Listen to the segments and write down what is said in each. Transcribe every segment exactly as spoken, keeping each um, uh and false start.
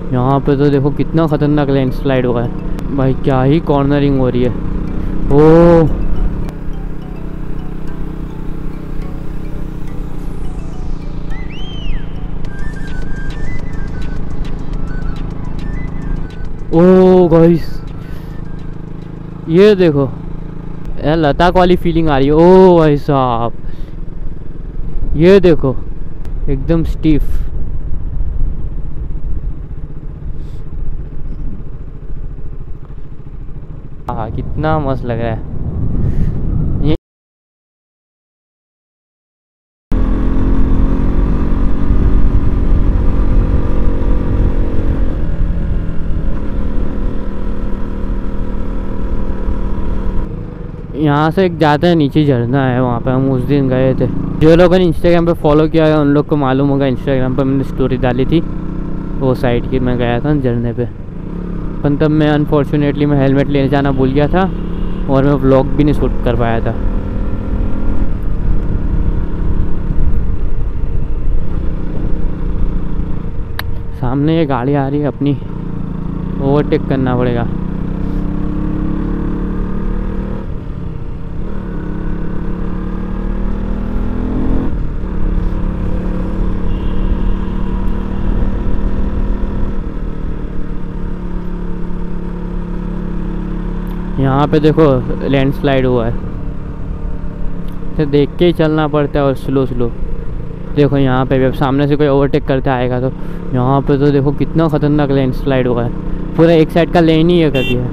यहाँ पे तो देखो कितना खतरनाक लैंडस्लाइड हुआ है भाई, क्या ही कॉर्नरिंग हो रही है। ओ ओ गाइस, ये देखो यार लद्दाख वाली फीलिंग आ रही है। ओ भाई साहब, ये देखो एकदम स्टीफ। हाँ कितना मस्त लग रहा है ये। यहाँ से एक ज़्यादा है नीचे झरना है, वहाँ पे हम उस दिन गए थे। जो लोगों ने इंस्टाग्राम पे फॉलो किया है उन लोग को मालूम होगा, इंस्टाग्राम पे मैंने स्टोरी डाली थी वो साइड की, मैं गया था झरने पे। पर तब मैं अनफॉर्चुनेटली मैं हेलमेट लेने जाना भूल गया था और मैं व्लॉग भी नहीं शूट कर पाया था। सामने ये गाड़ी आ रही है अपनी, ओवरटेक करना पड़ेगा। यहाँ पे देखो लैंडस्लाइड हुआ है, तो देख के ही चलना पड़ता है और स्लो स्लो। देखो यहाँ पे जब सामने से कोई ओवरटेक करते आएगा तो यहाँ पे तो देखो कितना खतरनाक लैंडस्लाइड हुआ है, पूरा एक साइड का लेन ही ये कर दिया है।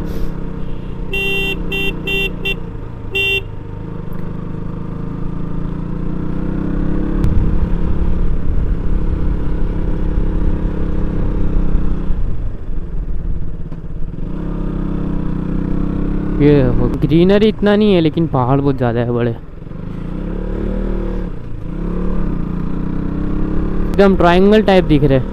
ये देखो ग्रीनरी इतना नहीं है लेकिन पहाड़ बहुत ज़्यादा है बड़े, एकदम ट्रायंगल टाइप दिख रहे।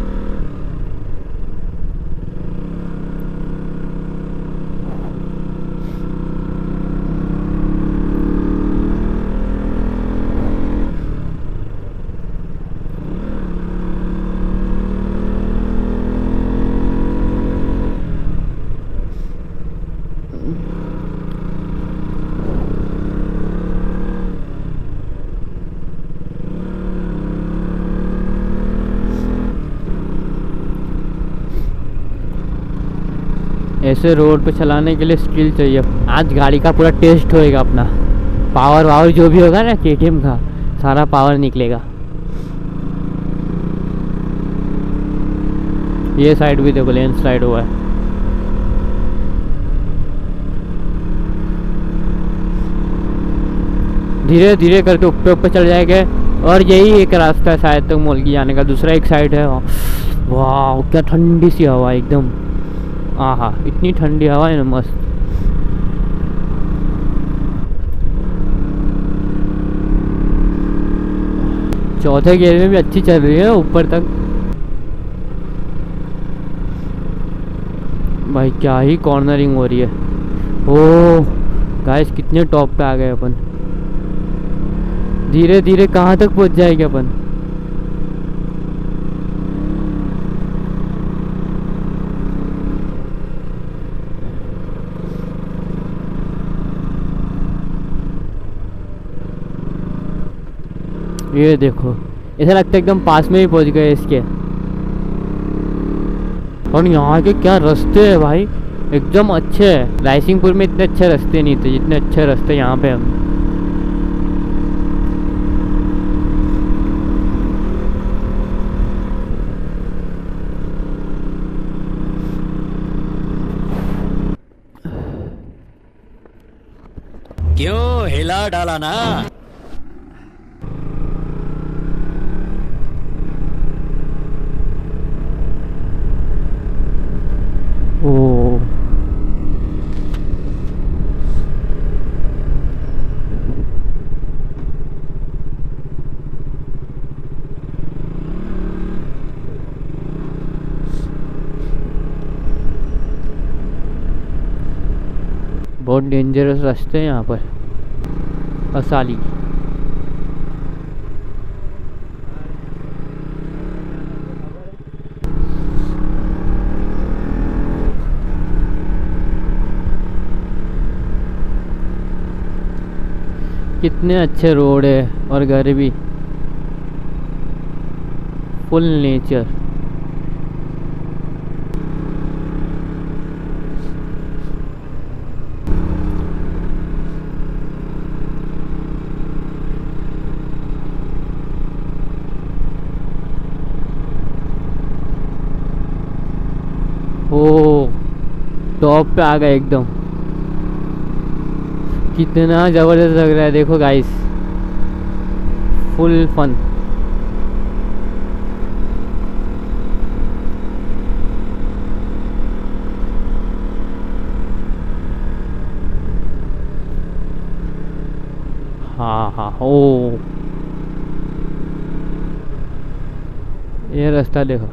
ऐसे रोड पे चलाने के लिए स्किल चाहिए। आज गाड़ी का पूरा टेस्ट होएगा अपना, पावर वावर जो भी होगा ना केटीएम का सारा पावर निकलेगा। ये साइड भी देखो लैंडस्लाइड हुआ है। धीरे धीरे करके ऊपर ऊपर चल जाएंगे और यही एक रास्ता है शायद तक मॉल की जाने का। दूसरा एक साइड है। वाह क्या ठंडी सी हवा एकदम, आहा इतनी ठंडी हवा है ना मस्त। चौथे गियर में भी अच्छी चल रही है ऊपर तक भाई, क्या ही कॉर्नरिंग हो रही है। ओ गाइस कितने टॉप पे आ गए अपन, धीरे धीरे कहाँ तक पहुँच जाएंगे अपन। ये देखो ऐसा लगता है एकदम पास में ही पहुंच गए इसके। और यहाँ के क्या रास्ते हैं भाई, एकदम अच्छे हैं। रायसिंगपुर में इतने अच्छे रास्ते नहीं थे जितने अच्छे रास्ते यहाँ पे हम। क्यों हिला डाला ना। ओ बहुत डेंजरस रास्ते हैं यहाँ पर। असाली कितने अच्छे रोड है और घर भी, फुल नेचर। ओ टॉप पे आ गए एकदम, कितना जबरदस्त लग रहा है। देखो गाइस, फुल फन। हाँ हाँ, ओ ये रास्ता देखो,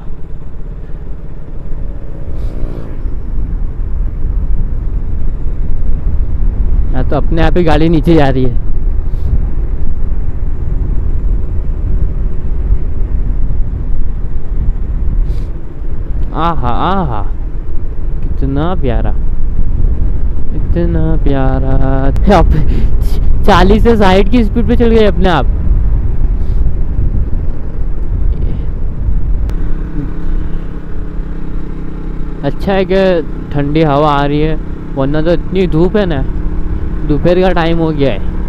तो अपने आप ही गाड़ी नीचे जा रही है। आहा आहा, कितना प्यारा, इतना प्यारा। अब चालीस से साठ की स्पीड पे चल गए अपने आप। अच्छा है कि ठंडी हवा आ रही है, वरना तो इतनी धूप है ना। दोपहर का टाइम हो गया है।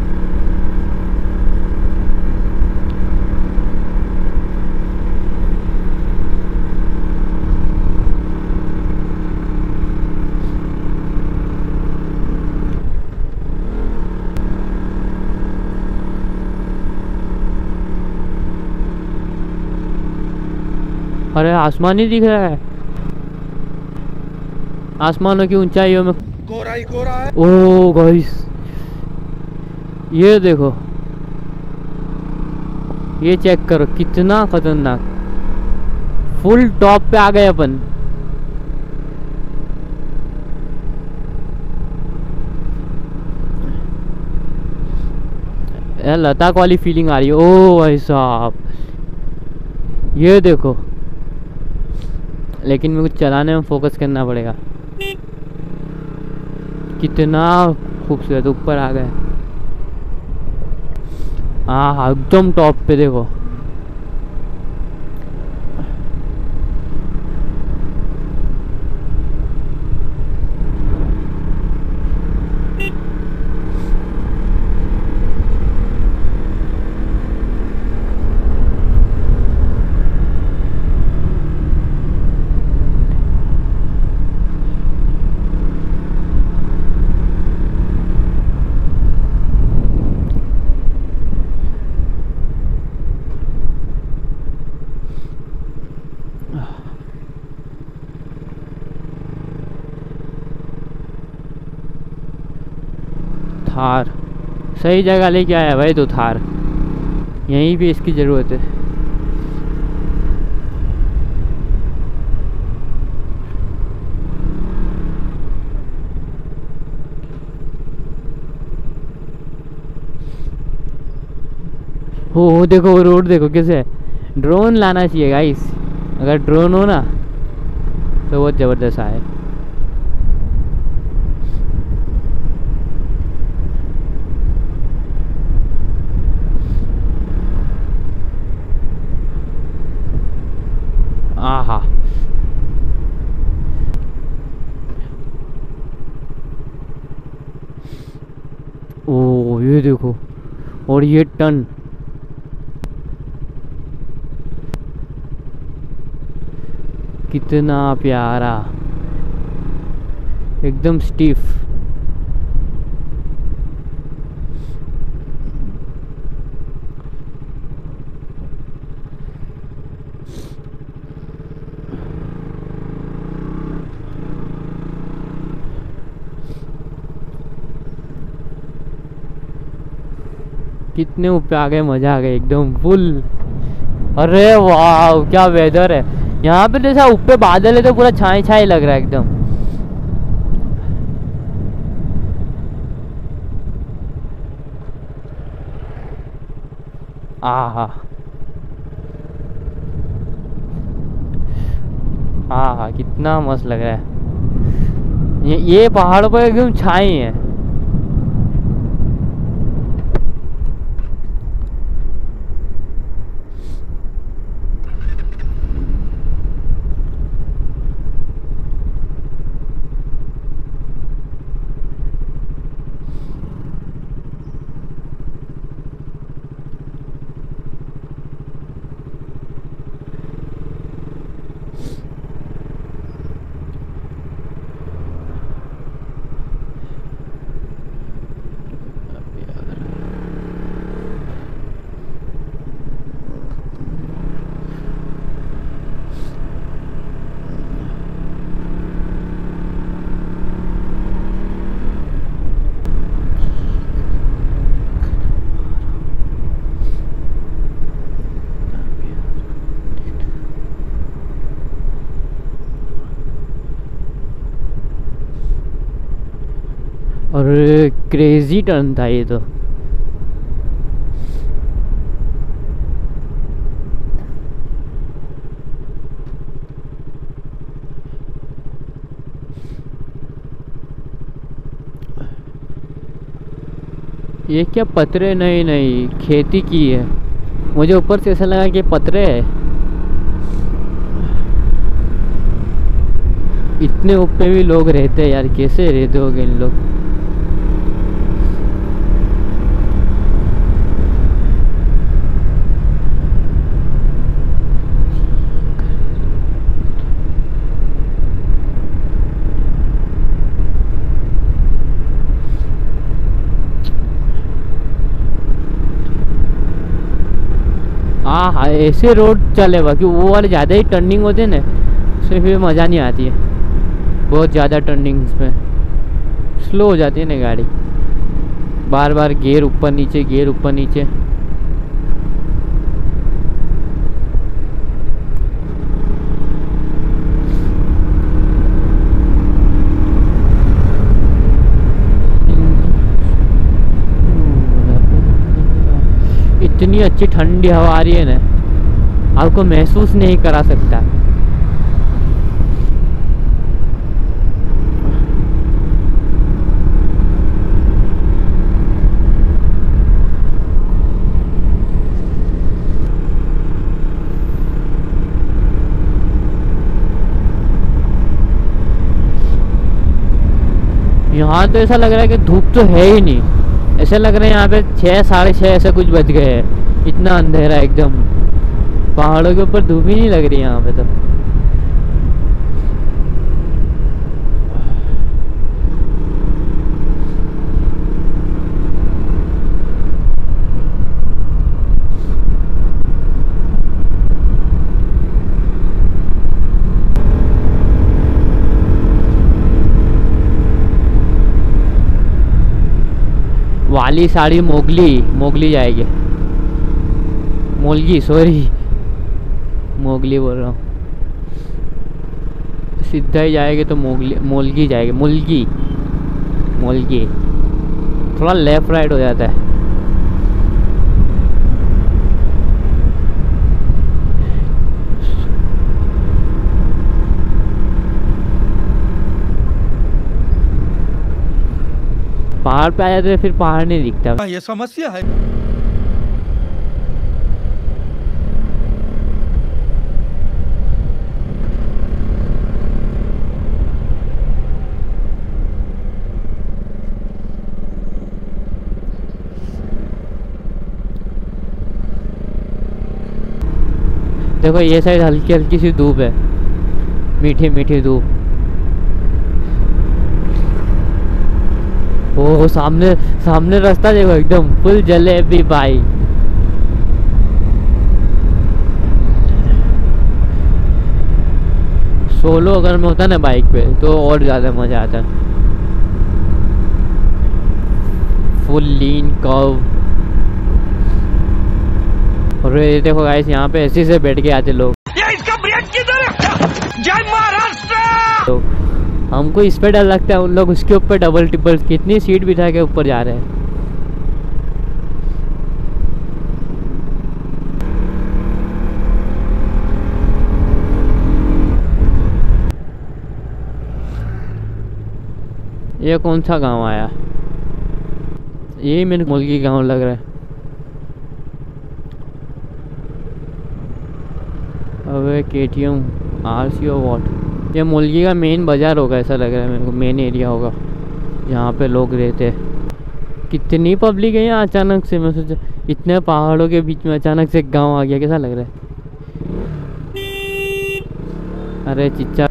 अरे आसमान ही दिख रहा है, आसमानों की ऊंचाइयों में कोहरा ही कोहरा है। ओ गाइस, ये देखो, ये चेक करो, कितना खतरनाक। फुल टॉप पे आ गए अपन। यार लद्दाख वाली फीलिंग आ रही है। ओ भाई साहब, ये देखो, लेकिन मेरे को चलाने में फोकस करना पड़ेगा। कितना खूबसूरत, ऊपर आ गए। हाँ हाँ, एकदम टॉप पे देखो। थार सही जगह लेके आया भाई, तो थार यहीं पे इसकी ज़रूरत है। हो देखो, वो रोड देखो कैसे। ड्रोन लाना चाहिए गाइस, अगर ड्रोन हो ना तो बहुत ज़बरदस्त आए। आहा, ओ ये देखो, और ये टन, कितना प्यारा, एकदम स्टीफ। कितने ऊपर आ गए, मजा आ गया एकदम फुल। अरे वाह, क्या वेदर है यहाँ पे। जैसा ऊपर बादल है तो पूरा छाई छाई लग रहा है एकदम। आहा आहा, कितना मस्त लग रहा है। ये, ये पहाड़ों पर एकदम छाई है। और क्रेजी टर्न था ये तो। ये क्या पतरे? नहीं नहीं, खेती की है। मुझे ऊपर से ऐसा लगा कि पतरे है। इतने ऊपर भी लोग रहते हैं यार, कैसे रहते होंगे इन लोग। हाँ हाँ, ऐसे रोड चलेगा कि वो वाले ज़्यादा ही टर्निंग होते हैं ना, उसमें फिर मज़ा नहीं आती है। बहुत ज़्यादा टर्निंग्स में स्लो हो जाती है ना गाड़ी, बार बार गियर ऊपर नीचे गियर ऊपर नीचे। इतनी अच्छी ठंडी हवा आ रही है ना, आपको महसूस नहीं करा सकता। यहाँ तो ऐसा लग रहा है कि धूप तो है ही नहीं। ऐसा लग रहा है यहाँ पे छः साढ़े छः ऐसे कुछ बज गए हैं, इतना अंधेरा एकदम। पहाड़ों के ऊपर धूप ही नहीं लग रही यहाँ पे तो। वाली साड़ी मोगली मोगली जाएगी, मोलगी सॉरी, मोगली बोल रहा हूँ। सीधा ही जाएगी तो मोगली मोलगी जाएगी, मुलगी मोलगी। थोड़ा लेफ्ट राइट हो जाता है। पहाड़ पे आ जाते फिर पहाड़ नहीं दिखता। ये समस्या है। देखो ये साइड हल्की हल्की सी धूप है, मीठी मीठी धूप। ओ सामने सामने रास्ता देखो, एकदम फुल जलेबी भाई। सोलो अगर में होता ना बाइक पे तो और ज़्यादा मज़ा आता। Full lean curve. और ये देखो गाइस, यहाँ पे एसी से बैठ के आते लोग। ये इसका ब्रेक किधर है? जय महाराष्ट्र। तो हमको इस पे डर लगता है, उन लोग उसके ऊपर डबल ट्रिपल कितनी सीट बिठा के ऊपर जा रहे हैं। ये कौन सा गांव आया? ये मेरे मुल्की गांव लग रहा है। अबे K T M R C O what. ये मुल्की का मेन बाज़ार होगा, ऐसा लग रहा है मेरे को, मेन एरिया होगा जहाँ पे लोग रहते हैं। कितनी पब्लिक है यहाँ अचानक से। मैं सोचा इतने पहाड़ों के बीच में अचानक से गांव आ गया, कैसा लग रहा है। अरे चिच्चा